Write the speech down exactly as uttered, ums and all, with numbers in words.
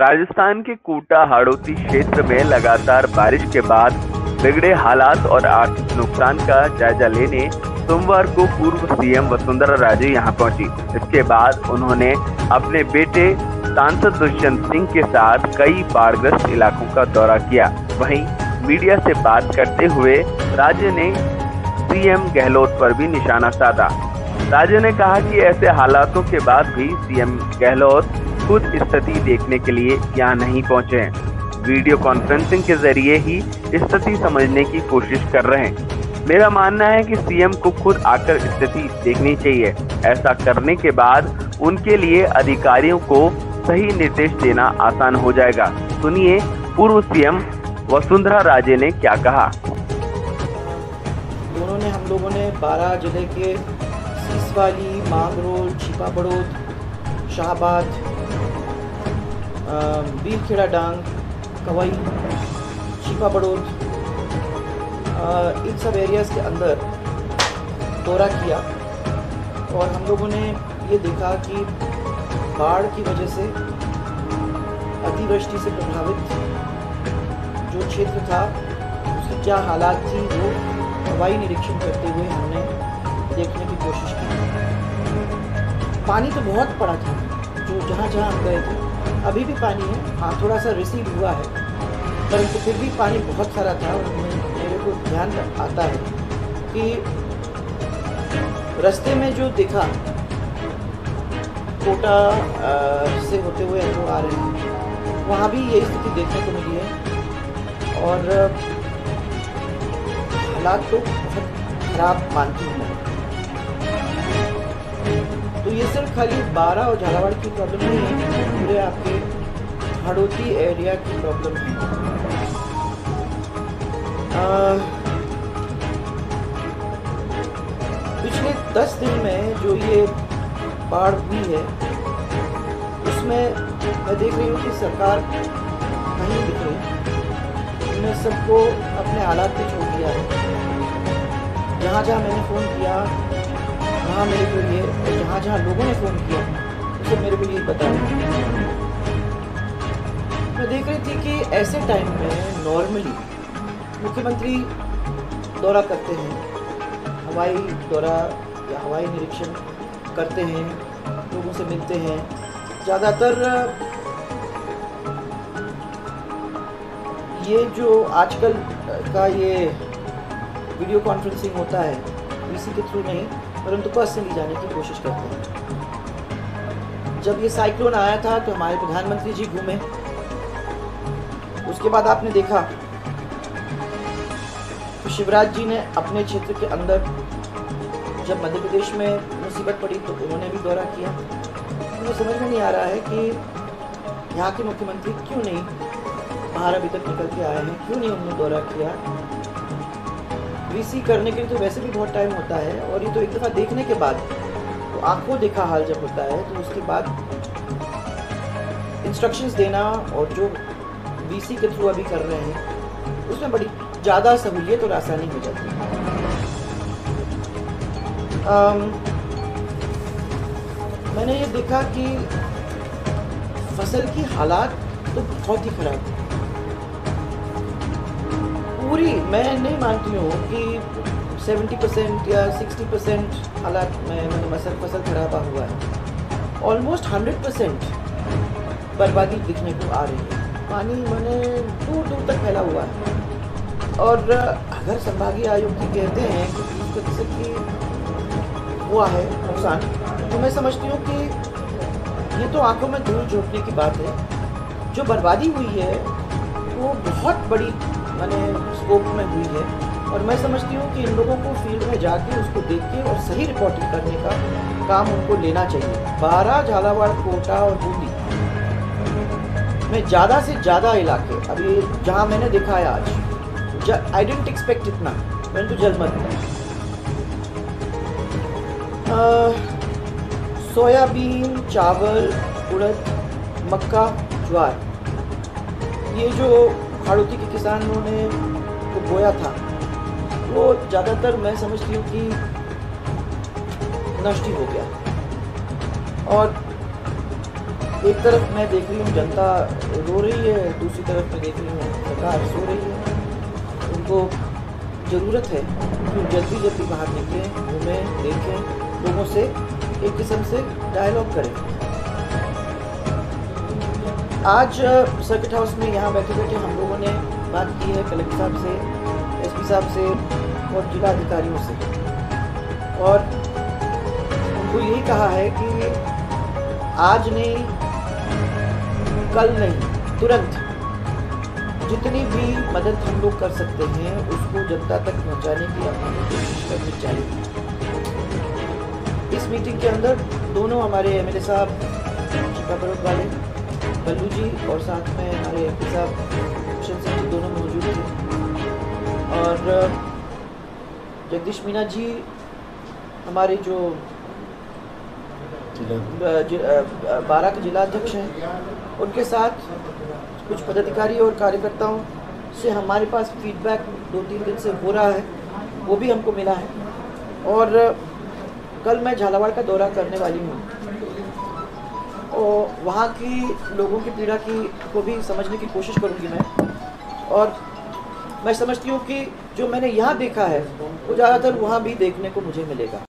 राजस्थान के कोटा हाड़ौती क्षेत्र में लगातार बारिश के बाद बिगड़े हालात और आर्थिक नुकसान का जायजा लेने सोमवार को पूर्व सीएम वसुंधरा राजे यहां पहुंची। इसके बाद उन्होंने अपने बेटे सांसद दुष्यंत सिंह के साथ कई बाढ़ग्रस्त इलाकों का दौरा किया। वहीं मीडिया से बात करते हुए राजे ने सीएम गहलोत पर भी निशाना साधा। राजे ने कहा कि ऐसे हालातों के बाद भी सीएम गहलोत खुद स्थिति देखने के लिए यहाँ नहीं पहुंचे हैं। वीडियो कॉन्फ्रेंसिंग के जरिए ही स्थिति समझने की कोशिश कर रहे हैं। मेरा मानना है कि सीएम को खुद आकर स्थिति देखनी चाहिए। ऐसा करने के बाद उनके लिए अधिकारियों को सही निर्देश देना आसान हो जाएगा। सुनिए पूर्व सीएम वसुंधरा राजे ने क्या कहा। दोनों ने हम लोगों ने बारह जिले के सीसवाली, मांगरोल, छिपा बड़ौद, शाहबाद, बीरखेड़ा डांग, कवई, छिपा बड़ौद, इन सब एरियाज़ के अंदर दौरा किया और हम लोगों ने ये देखा कि बाढ़ की वजह से अतिवृष्टि से प्रभावित जो क्षेत्र था उसकी क्या हालात थी वो हवाई निरीक्षण करते हुए हमने देखने की कोशिश की। पानी तो बहुत पड़ा था, जो जहाँ जहाँ हम गए थे अभी भी पानी है। हाँ, थोड़ा सा रिसीव हुआ है, परंतु फिर भी पानी बहुत सारा था। मेरे को ध्यान आता है कि रास्ते में जो देखा कोटा से होते हुए हम लोग आ रहे हैं, वहाँ भी यही स्थिति देखने को मिली है और हालात तो बहुत खराब मानती हूँ। तो ये सिर्फ खाली बारा और झालावाड़ की प्रॉब्लम नहीं है, पूरे आपके हाड़ौती एरिया की प्रॉब्लम है। आ, पिछले दस दिन में जो ये बाढ़ हुई है उसमें मैं देख रही हूँ कि सरकार नहीं दिख रही। उन्होंने सबको अपने हालात पे छोड़ दिया है। जहाँ जहाँ मैंने फ़ोन किया वहाँ मेरे को ये, जहाँ जहाँ लोगों ने फ़ोन किया उसे मेरे को ये बता रहे। मैं देख रही थी कि ऐसे टाइम में नॉर्मली मुख्यमंत्री दौरा करते हैं, हवाई दौरा या हवाई निरीक्षण करते हैं, लोगों से मिलते हैं। ज़्यादातर ये जो आजकल का ये वीडियो कॉन्फ्रेंसिंग होता है वीसी के थ्रू नहीं, परंतु पर्सनली जाने की कोशिश करते हैं। जब ये साइक्लोन आया था तो हमारे प्रधानमंत्री जी घूमे। उसके बाद आपने देखा तो शिवराज जी ने अपने क्षेत्र के अंदर जब मध्य प्रदेश में मुसीबत पड़ी तो उन्होंने भी दौरा किया। मुझे समझ में नहीं आ रहा है कि यहाँ के मुख्यमंत्री क्यों नहीं बाहर अभी तक निकल के आए हैं, क्यों नहीं उन्होंने दौरा किया। वीसी करने के लिए तो वैसे भी बहुत टाइम होता है और ये तो एक दफ़ा देखने के बाद, तो आंखों देखा हाल जब होता है तो उसके बाद इंस्ट्रक्शंस देना और जो वीसी के थ्रू अभी कर रहे हैं उसमें बड़ी ज़्यादा सहूलियत और आसानी हो जाती है। आम, मैंने ये देखा कि फसल की हालात तो बहुत ही खराब है। पूरी मैं नहीं मानती हूँ कि सत्तर परसेंट या साठ परसेंट हालात में फसल फसल खराब हुआ है। ऑलमोस्ट सौ परसेंट बर्बादी दिखने को आ रही है। पानी मैंने दूर दूर तक फैला हुआ है और अगर संभागीय आयुक्त कहते हैं कि तीस प्रतिशत की हुआ है नुकसान, तो मैं समझती हूँ कि ये तो आंखों में धूल झोंकने की बात है। जो बर्बादी हुई है वो बहुत बड़ी मैंने स्कोप में हुई है और मैं समझती हूँ कि इन लोगों को फील्ड में जाके उसको देख के और सही रिपोर्टिंग करने का काम उनको लेना चाहिए। बारा, झालावाड़, कोटा और बूंदी में ज़्यादा से ज़्यादा इलाके अभी जहाँ मैंने देखा है आज, आई डिडंट एक्सपेक्ट इतना, परंतु जलमग्न है। सोयाबीन, चावल, उड़द, मक्का, ज्वार, ये जो हाड़ौती के किसानों ने को बोया था वो ज़्यादातर मैं समझती हूँ कि नष्ट ही हो गया। और एक तरफ मैं देख रही हूँ जनता रो रही है, दूसरी तरफ मैं देख रही हूँ सरकार सो रही है। उनको ज़रूरत है कि जल्दी जल्दी बाहर निकलें, घूमें, देखें, लोगों से एक किस्म से डायलॉग करें। आज सर्किट हाउस में यहाँ बैठे बैठे हम लोगों ने बात की है कलेक्टर साहब से, एसपी साहब से और जिला अधिकारियों से, और उनको यही कहा है कि आज नहीं, कल नहीं, तुरंत जितनी भी मदद हम लोग कर सकते हैं उसको जनता तक पहुंचाने की अपनी कोशिश करनी चाहिए। इस मीटिंग के अंदर दोनों हमारे एमएलए साहब शिकाबरोद वाले बल्लू जी और साथ में हमारे एमपी साहब किशन सिंह जी दोनों मौजूद थे, और जगदीश मीना जी हमारे जो बारह के जिला अध्यक्ष हैं, उनके साथ कुछ पदाधिकारी और कार्यकर्ताओं से हमारे पास फीडबैक दो तीन दिन से हो रहा है, वो भी हमको मिला है। और कल मैं झालावाड़ का दौरा करने वाली हूँ और वहाँ की लोगों की पीड़ा की को भी समझने की कोशिश करूँगी मैं, और मैं समझती हूँ कि जो मैंने यहाँ देखा है वो ज़्यादातर वहाँ भी देखने को मुझे मिलेगा।